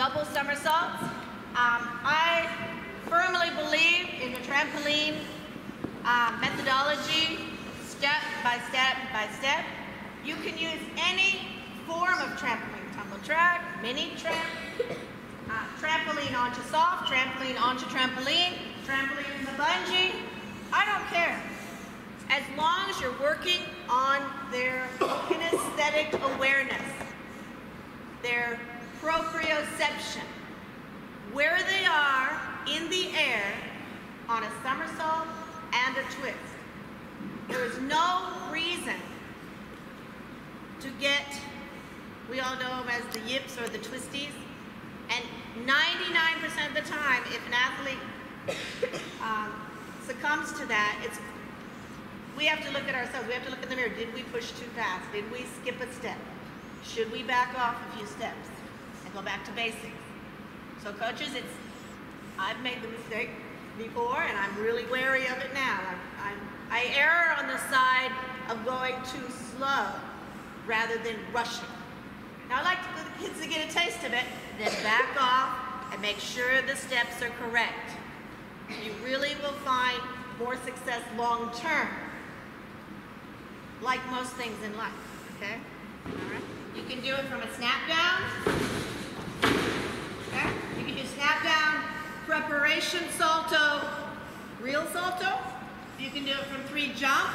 double somersaults. I firmly believe in the trampoline methodology, step by step by step. You can use any form of trampoline, tumble track, mini tramp, trampoline onto soft, trampoline onto trampoline, trampoline in the bungee. I don't care. As long as you're working on their kinesthetic awareness, their proprioception, where they are in the air on a somersault and a twist. There is no reason to get, we all know them as the yips or the twisties, and 99% of the time, if an athlete succumbs to that, we have to look at ourselves. We have to look in the mirror. Did we push too fast? Did we skip a step? Should we back off a few steps and go back to basics? So coaches, I've made the mistake before, and I'm really wary of it now. I err on the side of going too slow rather than rushing. Now I like the kids to get a taste of it, then back off and make sure the steps are correct. You really will find more success long term, like most things in life, okay? All right. You can do it from a snap down. Okay? You can do snap down, preparation salto, real salto. You can do it from 3 jumps.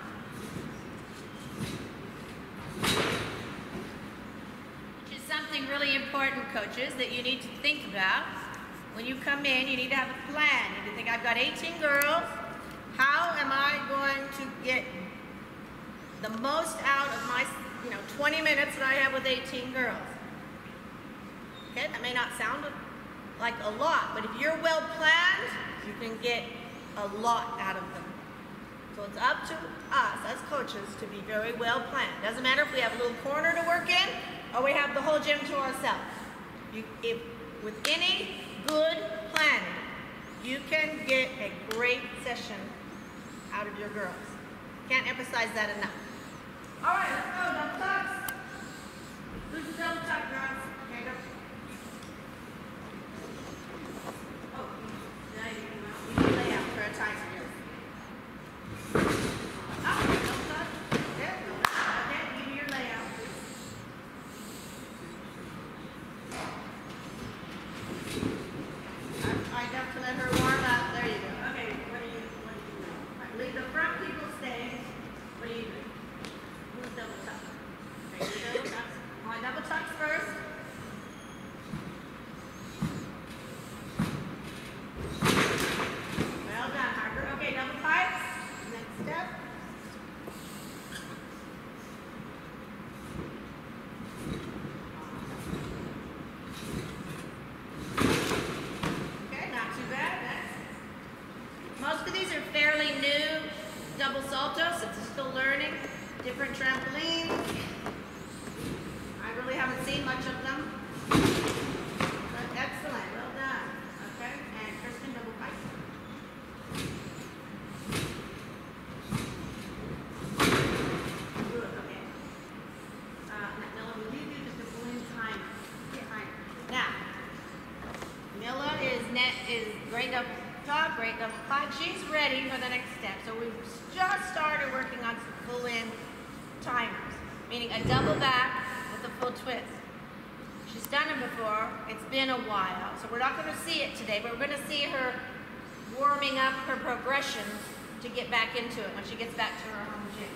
Which is something really important, coaches, that you need to think about. When you come in, you need to have a plan. You need to think, I've got 18 girls. How am I going to get the most out of my 20 minutes that I have with 18 girls? Okay, that may not sound like a lot, but if you're well planned, you can get a lot out of them. So it's up to us as coaches to be very well planned. Doesn't matter if we have a little corner to work in or we have the whole gym to ourselves. With any good planning, you can get a great session out of your girls. Can't emphasize that enough. All right, let's go, double tucks. Who's the double tuck, girls? Okay, go. Oh, now you can lay out for a timer here. Oh, double tuck. There we go. Okay, give me your layout, please. I have to let her warm up. There you go. Okay, what do you do now? Right, leave the front people stay. What do you do? Who's double tuck? Okay, you double tucks. My double tucks first. Well done, Harper. Okay, double pipes. Next step. Okay, not too bad. Next. Most of these are fairly new double saltos, since it's still learning. Different trampolines. I really haven't seen much of them. But excellent, well done. Okay, and Kristen, double pipe. Good, okay. Nilla, will you do just a balloon timer? Now, Nilla is great double top, great double pipe. She's ready for the next step. So we've just started working on some full-in timers, meaning a double back with a full twist. She's done it before. It's been a while, so we're not going to see it today, but we're going to see her warming up her progression to get back into it when she gets back to her home gym.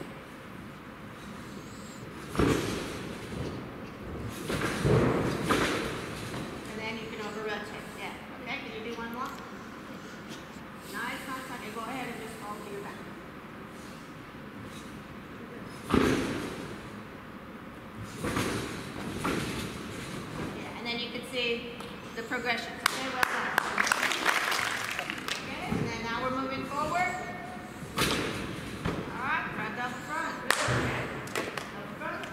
And then you can over-rotate. Yeah. Okay, can you do one more? Nice, nice. Okay, go ahead and just fall to your back. Yeah, and then you can see the progressions. Okay, well done. Okay, and then now we're moving forward. All right, front double front. Okay, double front.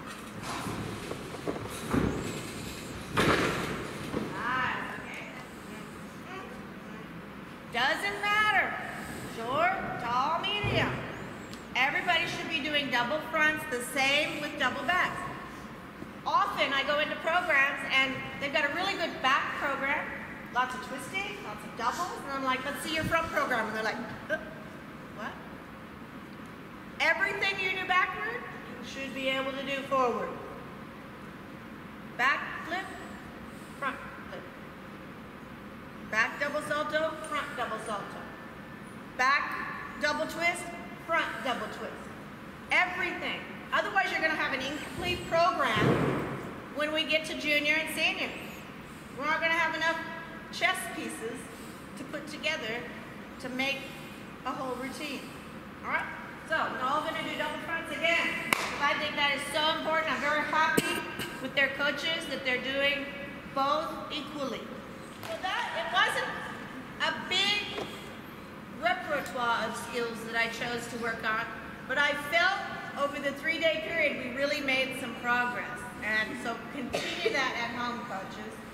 Nice, okay. Doesn't matter. Short, tall, medium. Everybody should be doing double fronts the same with double backs. Often I go into programs and they've got a really good lots of twisting, lots of doubles, and I'm like, let's see your front program. And they're like, what? Everything you do backward, you should be able to do forward. Back flip, front flip. Back double salto, front double salto. Back double twist, front double twist. Everything. Otherwise, you're going to have an incomplete program when we get to junior and senior. We're not going to have enough chess pieces to put together to make a whole routine. All right? So, we're all going to do double fronts again. I think that is so important. I'm very happy with their coaches that they're doing both equally. So that, it wasn't a big repertoire of skills that I chose to work on, but I felt over the 3-day period we really made some progress. And so continue that at home, coaches.